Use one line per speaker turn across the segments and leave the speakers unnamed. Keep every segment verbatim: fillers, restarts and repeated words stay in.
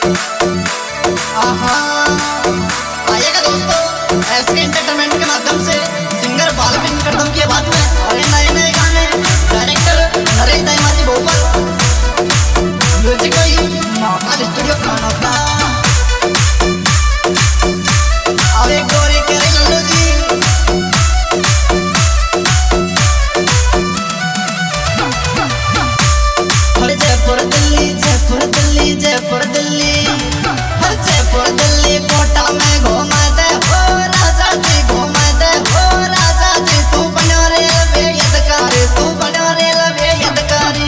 आइएगा दोस्तों, SK entertainment के माध्यम से सिंगर बालकृष्ण कदम की आवाज में और नए नए गाने डायरेक्टर नरेश दाईमाजी भोपाल, म्यूजिक भाई महाकाल स्टूडियो खाना। अब एक गोरी के लल्लू जी हर जयपुर दिल्ली जयपुर दिल्ली जयपुर दिल्ली हर जयपुर दिल्ली कोटा में घूमा दे हो राजा जी, घूमा दे हो राजा जी। तू बनो रेलवे यदकारी, तू बनो रेलवे यदकारी।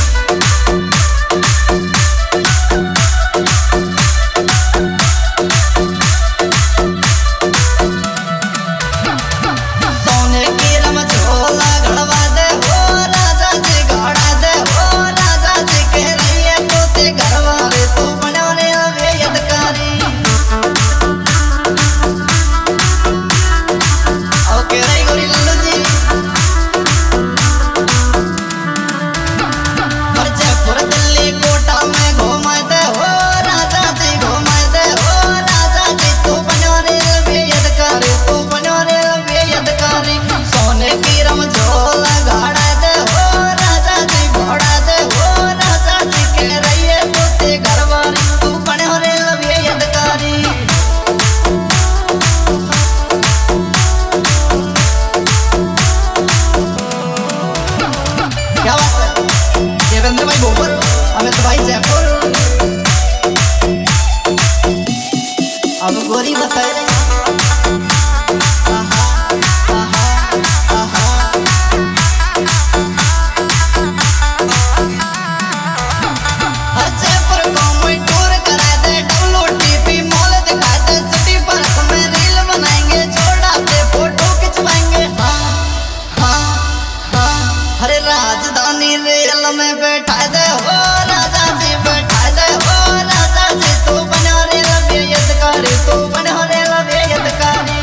सोने की रमझोला गड़वा दे हो राजा जी, गड़ा दे हो राजा जी। कह रही है तू ते घरवाले, तू बनो रेलवे यदकारी। ओके रही गोरी लल्लू जी हर जयपुर दिल्ली कोटा में घूमा दे हो राजा जी, घूमा दे हो राजा जी। तू बनो रेलवे यदकारी, तू बनो रेलवे यदकारी। सोने की रमझोला गाड़ा दे हो राजा जी, घोड़ा दे हो राजा जी। कह रही है तू ते घरवाली, तू बनो रेलवे यदकारी। क्या बात है, देवेंद्र भाई भोपाल, अमित भाई जयपुर। अब गोरी बताए जयपुर को मैं टूर करा दे, डब्ल्यू टीपी मॉल दिखा दे, सिटी पार्क में रील बनाएंगे, छोड़ा दे फोटो खिंचवाएंगे। हाँ हाँ हाँ हरे राजधानी रेल में बैठा दे हो राजा जी, बैठा दे हो राजा जी। तू बनो रेलवे यदकारी, तू बनो रेलवे यदकारी।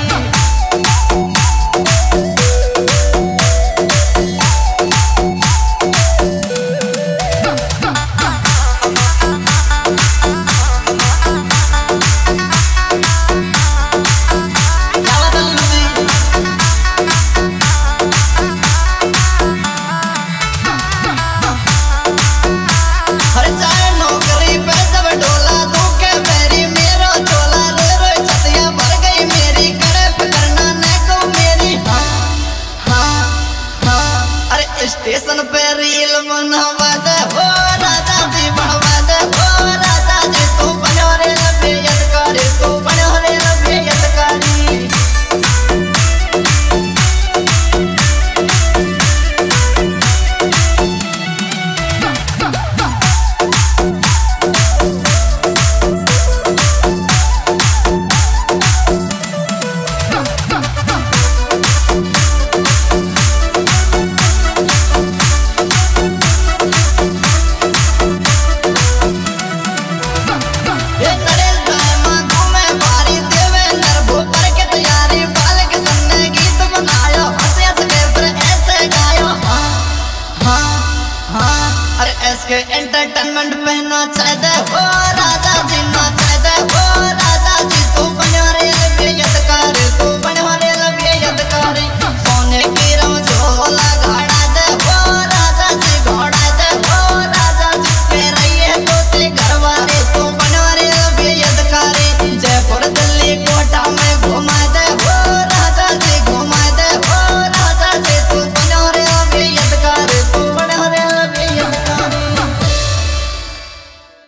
क्या बात है लल्लू जी? हर चाहे नौकरी पे जब डोला दू के मेरी मेरो चोला। रो रो छतिया भर गई मेरी, करे फिकरना न को मेरी। हाँ हाँ हाँ अरे स्टेशन पे रील बनवा दे हो राजा जी, बनवा दे हो राजा जी। तू बनो रेलवे यदकारी, तू बनो रेलवे यदकारी। ये नरेश दाईमा घूमे बारी, देवेंद्र भोपाल के तैयारी। बालकृष्ण ने गीत बनाया, हंस हंस के फिर ऐसे गाया। हाँ हाँ हाँ अरे एसके एंटरटेनमेंट